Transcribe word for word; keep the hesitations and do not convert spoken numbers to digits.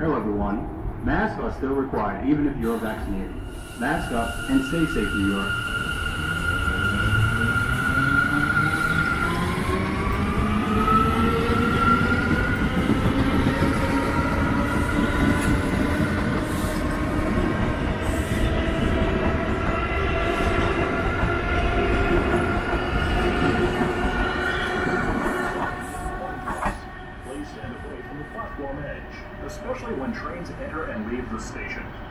Hello everyone. Masks are still required even if you're vaccinated. Mask up and stay safe, New York. Please stand away from the platform edge, especially when trains enter and leave the station.